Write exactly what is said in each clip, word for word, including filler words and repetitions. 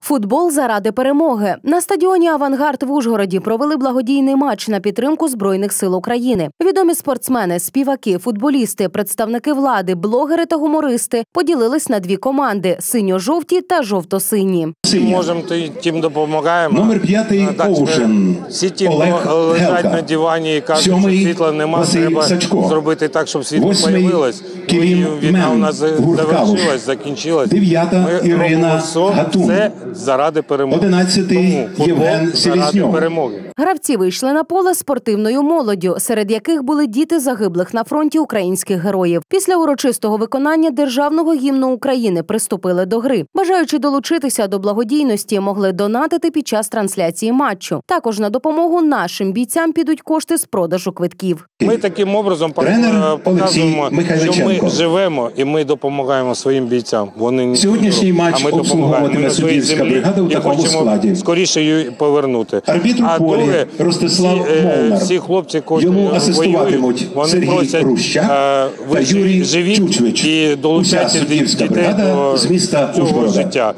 Футбол заради перемоги. На стадіоні «Авангард» в Ужгороді провели благодійний матч на підтримку Збройних сил України. Відомі спортсмени, співаки, футболісти, представники влади, блогери та гумористи поділились на дві команди – синьо-жовті та жовто-сині. Можемо, тим допомагаємо. Номер п'ятий – Оушен. Всі ті, хто лежать на дивані і кажуть, що світла нема, треба зробити так, щоб світло з'явилось. Війна у нас завершилась, закінчилась. Дев'ята – Ірина Гатун. Це заради перемоги. Одинадцятий – Євген Селезньов. Гравці вийшли на поле спортивною молоддю, серед яких були діти загиблих на фронті українських героїв. Після урочистого виконання Державного гімну України приступили до гри. Бажаючи долучитися до благодійності, могли донатити під час трансляції матчу. Також на допомогу нашим бійцям підуть кошти з продажу квитків. Ми таким образом показуємо, що ми живемо і ми допомагаємо своїм бійцям. Вони Сьогоднішній матч обслуговуватиме суддівська бригада у такому складі. Скоріше її повернути. Арбітр у полі Ростислав Молнар. Всі хлопці, йому асистуватимуть Сергій Рущак та Юрій Чучвич. І долучайте суддівська дітей бригада до з міста цього Ужгорода. життя.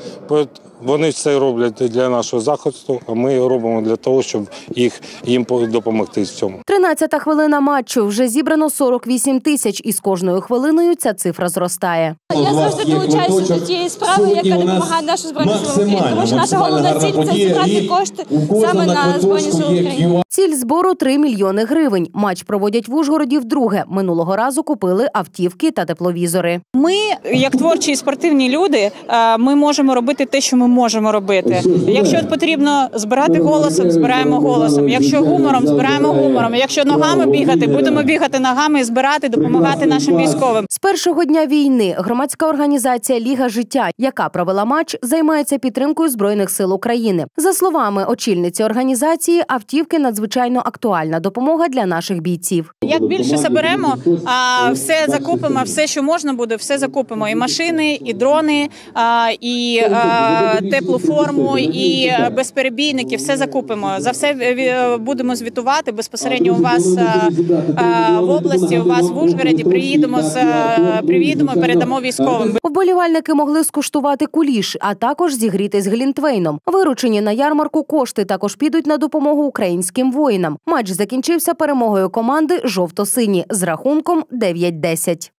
Вони це роблять для нашого захисту, а ми робимо для того, щоб їх, їм допомогти в цьому. тринадцята хвилина матчу. Вже зібрано сорок вісім тисяч, і з кожною хвилиною ця цифра зростає. Я завжди долучаюся до тієї справи, яка допомагає нашим Збройним силам України. Тому що наша головна ціль – це зібрати кошти саме на Збройні сили України. Ціль збору – три мільйони гривень. Матч проводять в Ужгороді вдруге. Минулого разу купили автівки та тепловізори. Ми, як творчі і спортивні люди, ми можемо робити те, що ми можемо робити. Якщо потрібно збирати голосом, збираємо голосом. Якщо гумором, збираємо гумором. Якщо ногами бігати, будемо бігати ногами і збирати, допомагати нашим військовим. З першого дня війни громадська організація «Ліга життя», яка провела матч, займається підтримкою Збройних сил України. За словами очільниці організації, автівки – надзвичайно актуальна допомога для наших бійців. Як більше заберемо, все закупимо, все, що можна буде, все закупимо. І машини, і дрони, і теплу форму, і безперебійники, все закупимо. За все будемо звітувати безпосередньо у вас в області, у вас в Ужгороді. Приїдемо, приїдемо, передамо військовим. Вболівальники могли скуштувати куліш, а також зігрітись глінтвейном. Виручені на ярмарку кошти також підуть на допомогу українським воїнам. Матч закінчився перемогою команди «Жовто-сині» з рахунком дев'ять десять.